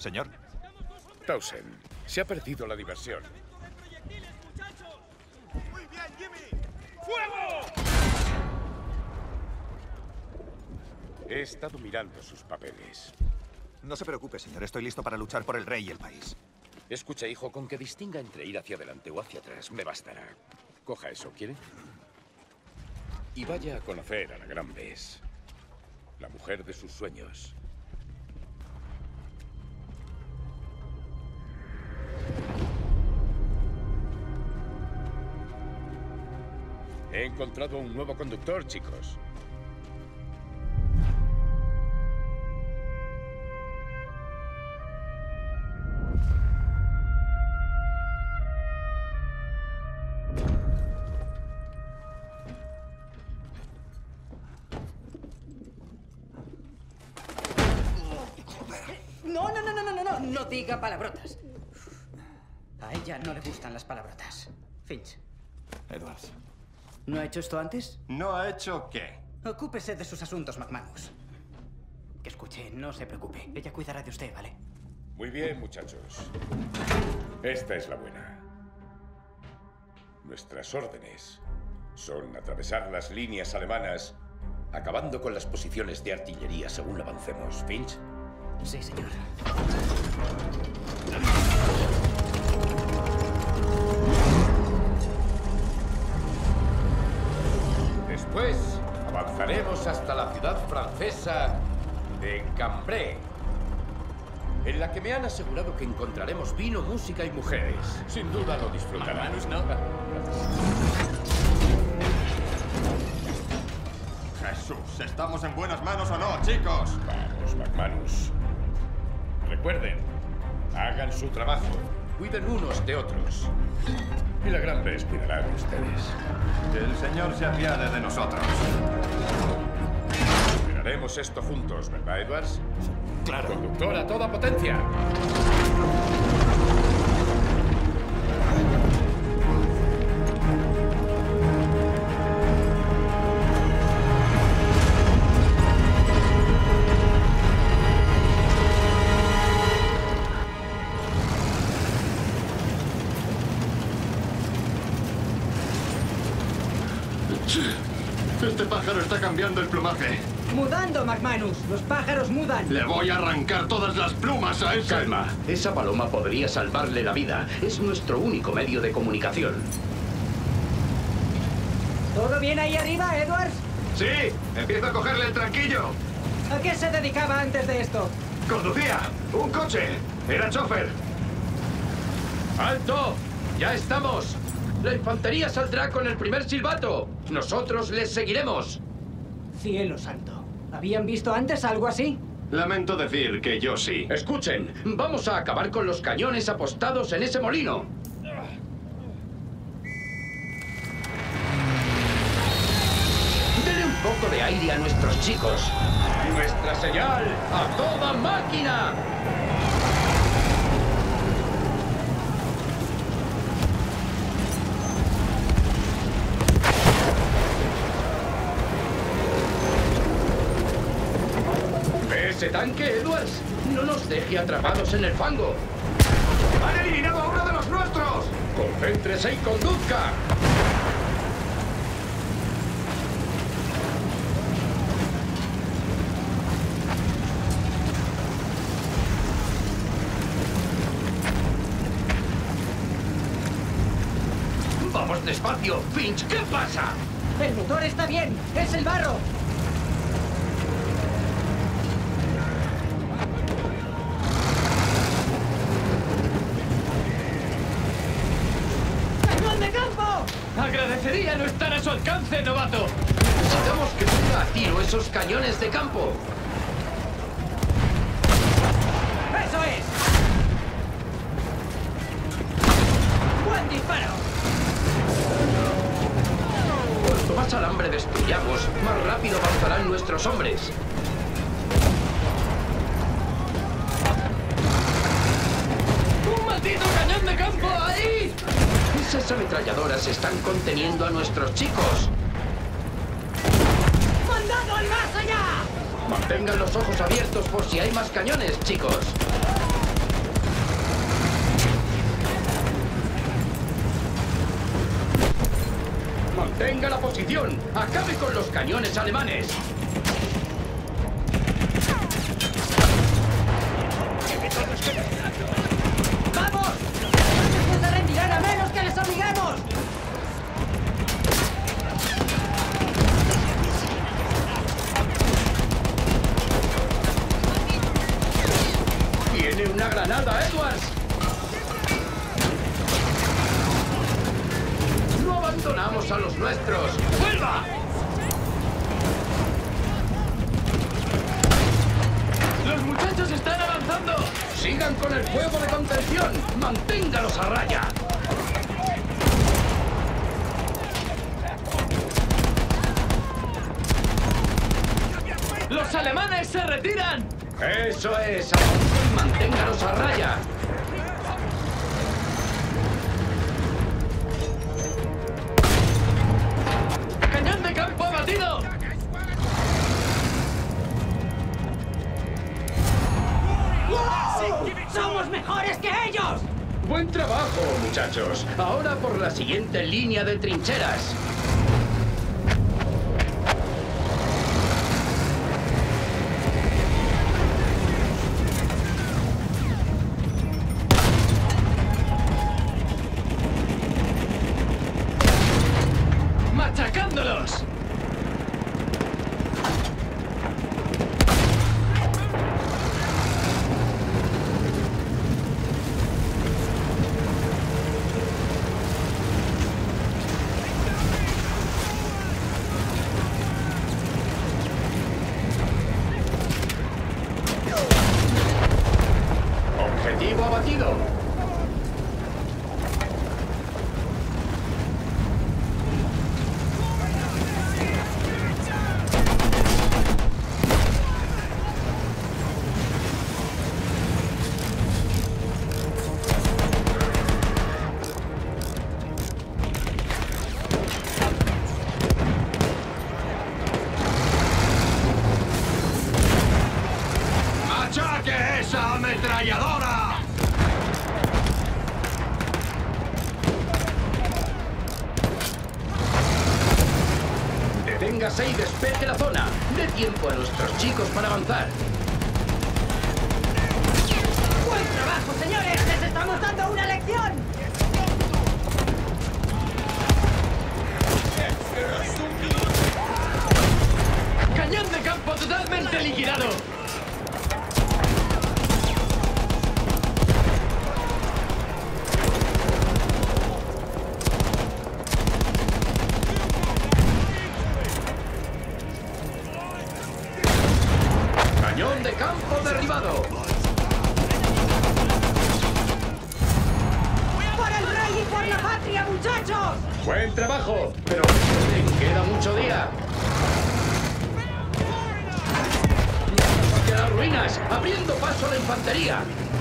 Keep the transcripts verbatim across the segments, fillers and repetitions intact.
señor. Townsend, se ha perdido la diversión. ¡Muy bien, Jimmy! ¡Fuego! He estado mirando sus papeles. No se preocupe, señor. Estoy listo para luchar por el rey y el país. Escucha, hijo, con que distinga entre ir hacia adelante o hacia atrás, me bastará. Coja eso, ¿quiere? Y vaya a conocer a la gran Bess, la mujer de sus sueños. He encontrado un nuevo conductor, chicos. No, no, no, no, no, no, no, no diga palabrotas. A ella no le gustan las palabrotas. Finch. Edwards. ¿No ha hecho esto antes? ¿No ha hecho qué? Ocúpese de sus asuntos, McManus. Que escuche, no se preocupe. Ella cuidará de usted, ¿vale? Muy bien, muchachos. Esta es la buena. Nuestras órdenes son atravesar las líneas alemanas, acabando con las posiciones de artillería según avancemos. ¿Finch? Sí, señor. Después avanzaremos hasta la ciudad francesa de Cambrai, en la que me han asegurado que encontraremos vino, música y mujeres. Sin duda lo disfrutarán. ¿no? Jesús, ¿estamos en buenas manos o no, chicos? Vamos, McManus. Recuerden, hagan su trabajo, cuiden unos de otros. Y la gran Bess cuidará de ustedes. Que el Señor se apiade de nosotros. Haremos esto juntos, ¿verdad, Edwards? Claro. Conductor a toda potencia. Este pájaro está cambiando el plumaje. ¡Mudando, McManus! ¡Los pájaros mudan! Le voy a arrancar todas las plumas a ese... Calma. Esa paloma podría salvarle la vida. Es nuestro único medio de comunicación. ¿Todo bien ahí arriba, Edwards? Sí, empieza a cogerle el tranquillo. ¿A qué se dedicaba antes de esto? Conducía un coche. Era chofer. ¡Alto! ¡Ya estamos! La infantería saldrá con el primer silbato. Nosotros les seguiremos. Cielo santo. ¿Habían visto antes algo así? Lamento decir que yo sí. Escuchen, vamos a acabar con los cañones apostados en ese molino. Denle un poco de aire a nuestros chicos. Nuestra señal a toda máquina. ¡Ese tanque, Edwards! ¡No nos deje atrapados en el fango! ¡Han eliminado a uno de los nuestros! ¡Concéntrese y conduzca! ¡Vamos despacio! ¡Finch, ¿qué pasa? ¡El motor está bien! ¡Es el barro! Agradecería no estar a su alcance, novato. Necesitamos que ponga a tiro esos cañones de campo. ¡Eso es! ¡Buen disparo! Cuanto más alambre destruyamos, más rápido avanzarán nuestros hombres. ¡Un maldito cañón de campo ahí! Esas ametralladoras están conteniendo a nuestros chicos. ¡Mandado al más allá! Mantengan los ojos abiertos por si hay más cañones, chicos. Mantenga la posición. Acabe con los cañones alemanes. ¡Vamos! ¡No se rendirán a menos que les obligamos! ¡Tiene una granada, Edwards! ¡No abandonamos a los nuestros! ¡Vuelva! ¡Los muchachos están avanzando! ¡Sigan con el fuego de contención! ¡Manténgalos a raya! ¡Los alemanes se retiran! ¡Eso es! ¡Avancen y manténgalos a raya! ¡Cañón de campo abatido! ¡Wow! ¡Somos mejores que ellos! ¡Buen trabajo, muchachos! Ahora por la siguiente línea de trincheras. ¡Machacándolos! Objetivo abatido. ¡Machaque esa ametralladora! Deténgase y despeje la zona. Dé tiempo a nuestros chicos para avanzar. ¡Buen trabajo, señores! ¡Les estamos dando una lección! ¡Cañón de campo totalmente liquidado! Cañón de campo derribado. ¡Por el rey y por la patria, muchachos! Buen trabajo, pero recuerden, queda mucho día. ¡Hacia las ruinas! ¡Abriendo paso a la infantería!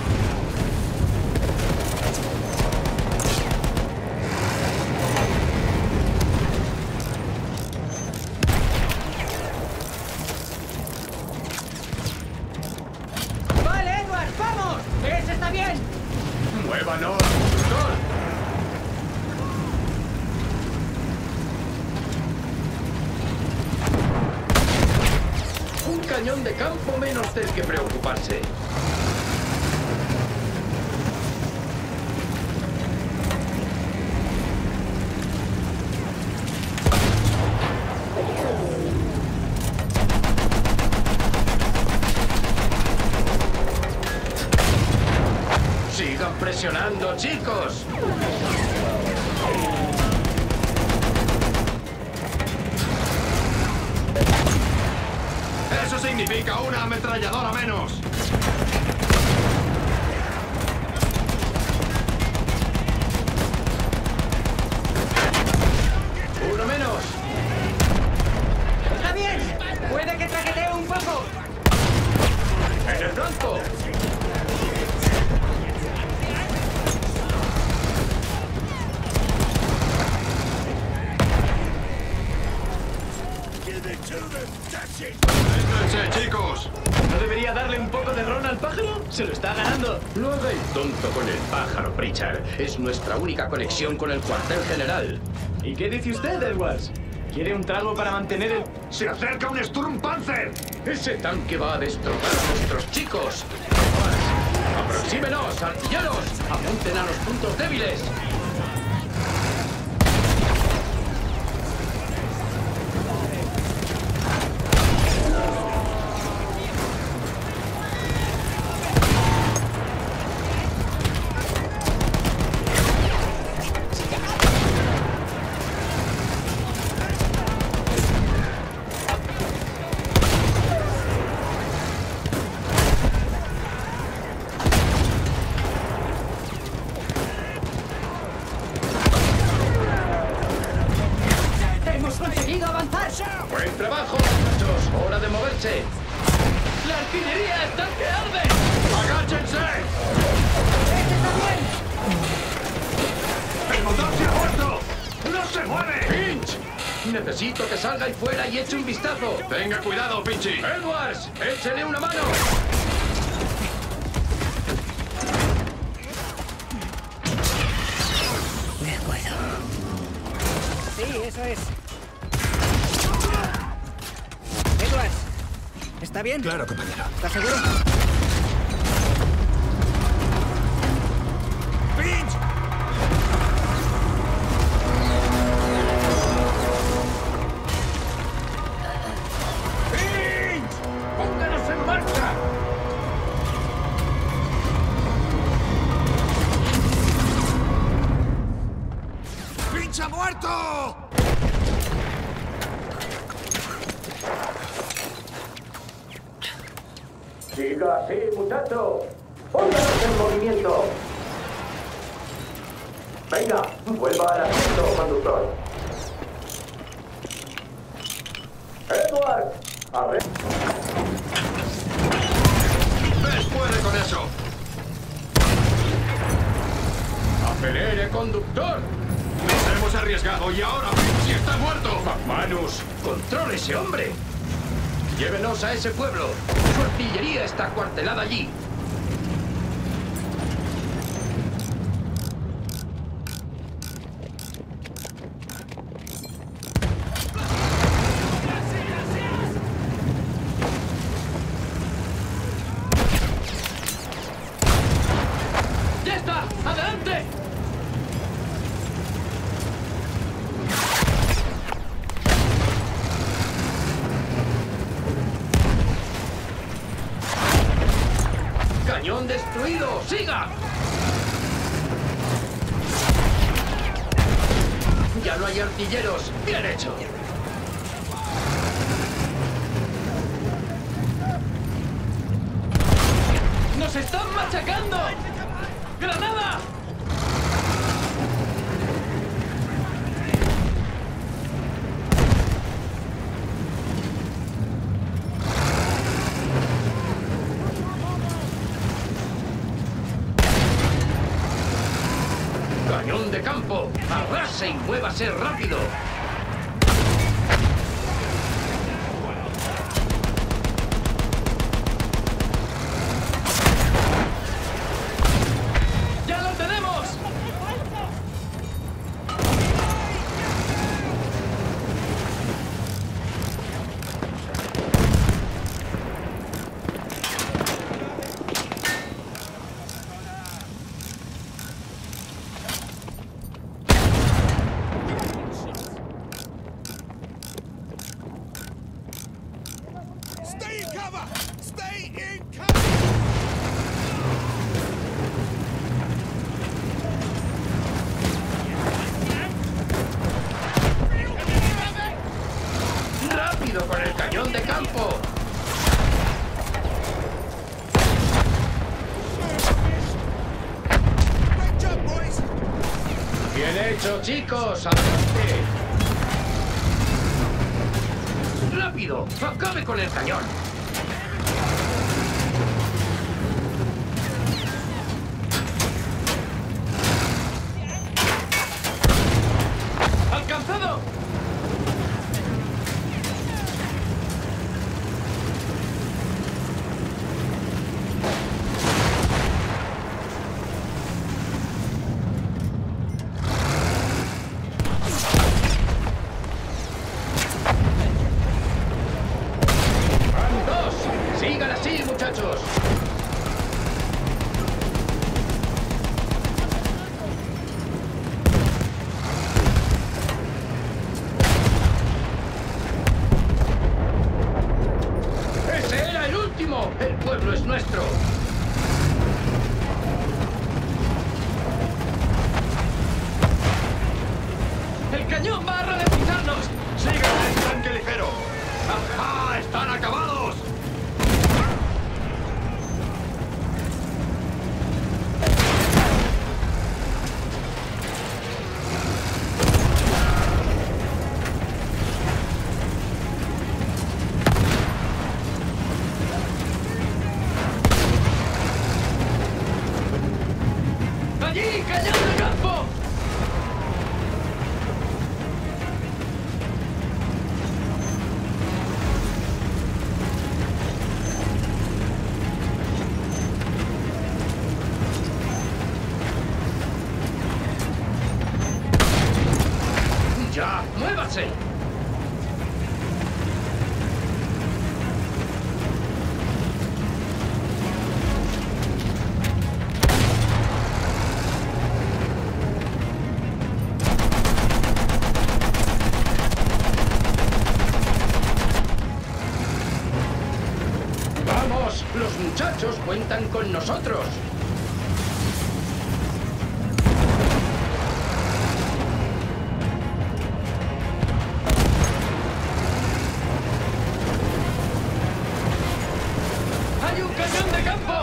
¡Vale, Edward! ¡Vamos! ¡Ese está bien! ¡Muévanos, doctor! Un cañón de campo menos del que preocuparse. ¡Sigan presionando, chicos! ¡Eso significa una ametralladora menos! ¡Uno menos! ¡Está bien! ¡Puede que traquetee un poco! ¡En el flanco! ¡Vénganse, chicos! ¿No debería darle un poco Se lo está ganando. No haga el tonto con el pájaro, Pritchard. Es nuestra única conexión con el cuartel general. ¿Y qué dice usted, Edwards? ¿Quiere un trago para mantener el...? ¡Se acerca un Sturmpanzer! Ese tanque va a destrozar a nuestros chicos. ¡Aproxímenos, artilleros! ¡Apunten a los puntos débiles! ¡Buen trabajo, muchachos! ¡Hora de moverse! ¡La artillería está que arde! ¡Agáchense! ¡Este también! ¡El motor se ha muerto! ¡No se mueve! ¡Finch! Necesito que salga ahí fuera y eche un vistazo. Tenga cuidado, Pinchy. ¡Edwards! ¡Échele una mano! De acuerdo. Sí, eso es. Edwards, ¿está bien? Claro, compañero. ¿Estás seguro? ¡Finch! ¡Finch! ¡Pónganos en marcha! ¡Finch ha muerto! ¡Siga así, muchacho! ¡Pónganos en movimiento! Venga, vuelva al asiento, conductor. ¡Edward! A ver. ¡Ves, puede con eso! ¡Acelere, conductor! Nos hemos arriesgado y ahora Pinchy está muerto. ¡McManus! ¡Controle ese hombre! ¡Llévenos a ese pueblo! ¡Su artillería está cuartelada allí! ¡Ya está! ¡Adelante! ¡Cañón destruido! ¡Siga! ¡Ya no hay artilleros! ¡Bien hecho! ¡Nos están machacando! ¡Granada! ¡Cañón de campo! ¡Arrase y muévase rápido! ¡Ya lo tenemos! Stay in cover! Stay in cover! ¡Rápido con el cañón de campo! Great job, boys! ¡Bien hecho, chicos! ¡Adelante! ¡Rápido! ¡Acabe con el cañón! ¡Alcanzado! ¡El cañón va a ralentizarnos! ¡Sigan el tanque ligero! ¡Ajá! ¡Están acabados! ¡Allí! ¡Cañón de campo! ¡Ya! ¡Muévase! ¡Vamos! ¡Los muchachos cuentan con nosotros! ¡Hay un cañón de campo!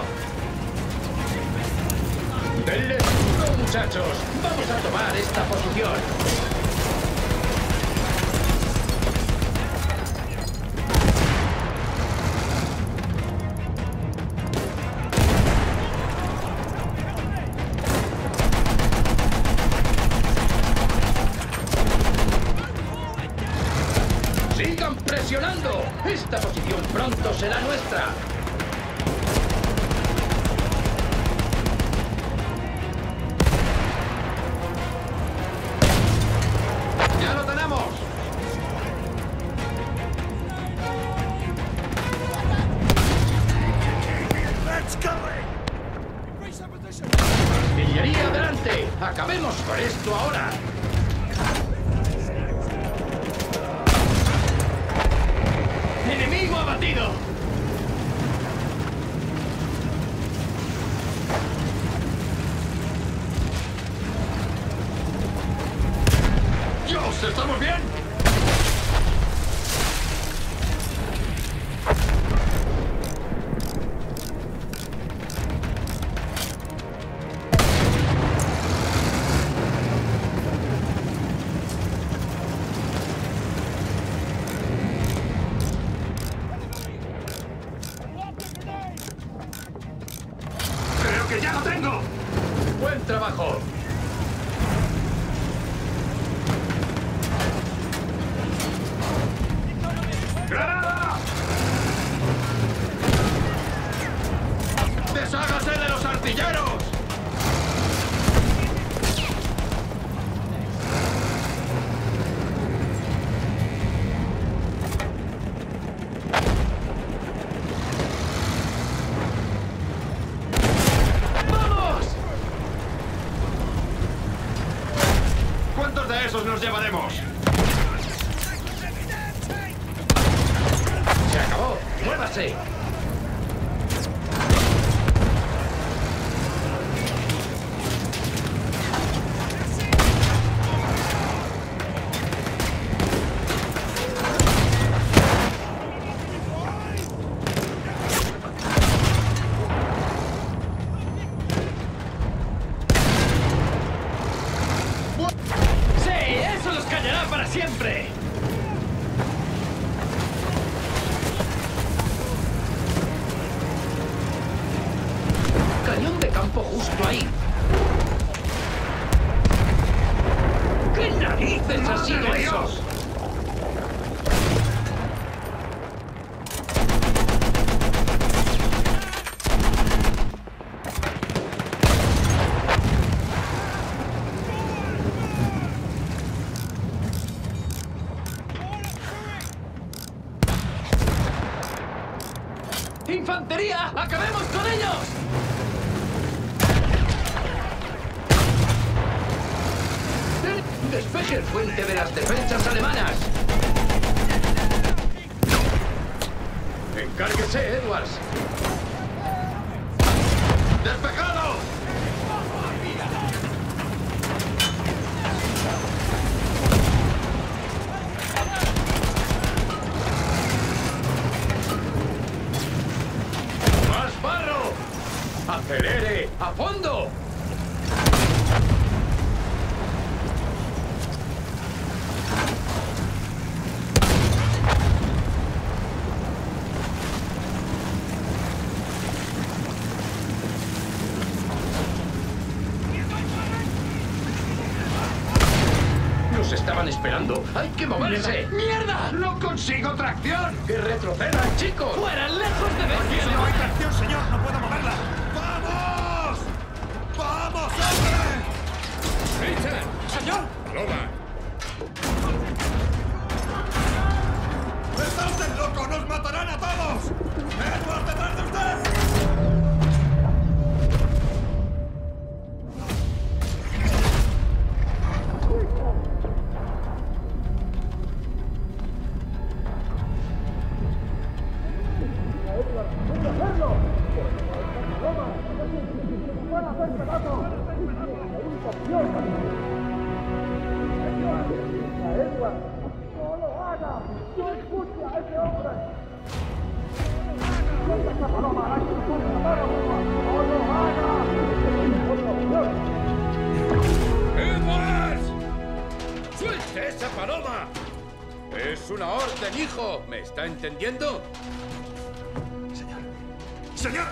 ¡Denle duro, muchachos! ¡Vamos a tomar esta posición! ¡Sigan presionando! ¡Esta posición pronto será nuestra! ¡Ya lo tenemos! Let's go! Increase our position! ¡Artillería adelante! ¡Acabemos con esto ahora! ¡Enemigo abatido! ¡Dios! ¿Estamos bien? ¡Creo que ya lo tengo! ¡Buen trabajo! ¡Granada! ¡Deshágase de los artilleros! ¡Vamos! ¿Cuántos de esos nos llevaremos? ¡Se acabó! ¡Muévase! ¡Sí! ¡Eso los callará para siempre! Cañón de campo justo ahí. ¿Qué narices ha sido eso? ¡Infantería! ¡Acabemos con ellos! ¡Despeje el puente de las defensas alemanas! ¡Encárguese, Edwards! estaban esperando. ¡Hay que moverse! ¡Mierda! ¡No consigo tracción! ¡Que retrocedan, chicos! ¡Fuera, lejos de Aquí Bestia! no hay tracción, señor. No puedo moverla. ¡Vamos! ¡Vamos, hombre! ¡Richard! ¡Señor! ¡Paloma! ¡Está usted loco! ¡Nos matarán a todos! ¡Edward, detrás de usted! ¡Edward! ¡Suelte esa paloma! Es una orden, hijo. ¿Me está entendiendo? Señor. ¡Señor!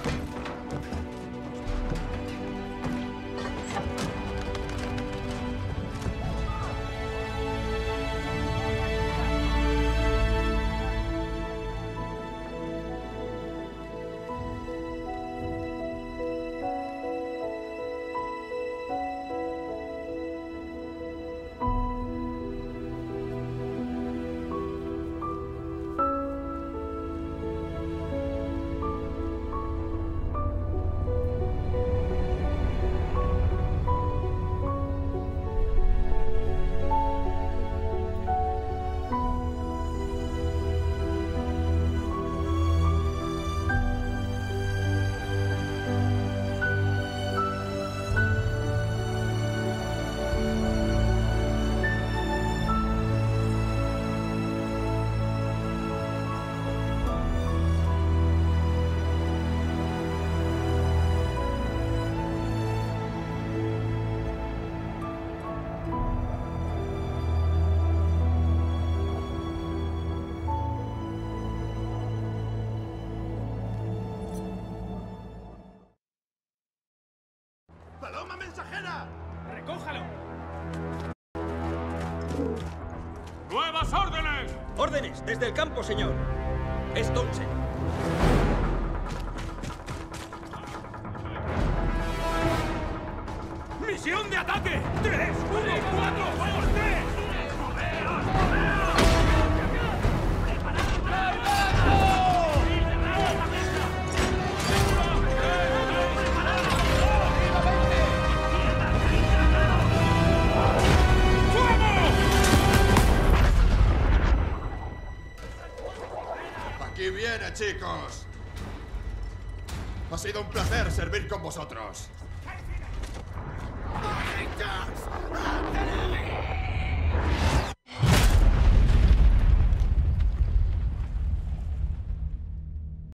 ¡Paloma mensajera! ¡Recójalo! ¡Nuevas órdenes! ¡Órdenes! Desde el campo, señor. Es Townsend. ¡Misión de ataque! ¡Tres, uno, cuatro, vamos, tres! Aquí viene, chicos. Ha sido un placer servir con vosotros. ¡Malditos!